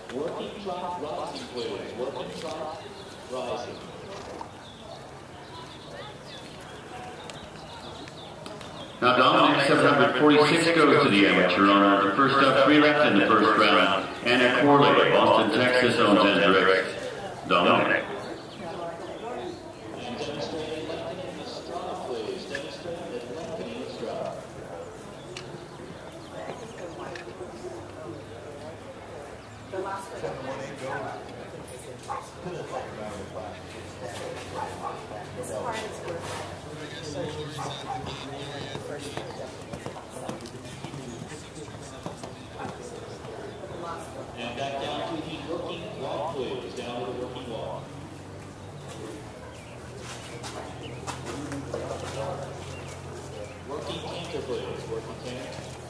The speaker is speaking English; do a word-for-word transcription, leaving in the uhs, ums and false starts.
Working trot rising, please. Working trot rising. Now Dominic seven hundred forty-six goes to the amateur honor. The first up, three left in the first round. Anna Corley, Austin, Texas, owns and directs. Dominic. And demonstrating lengthening in the stride, please. Demonstrating lengthening in the stride. The last one. This part is worth And back down to the working walk, please. Down to the working walk. Working canter, please. Working canter.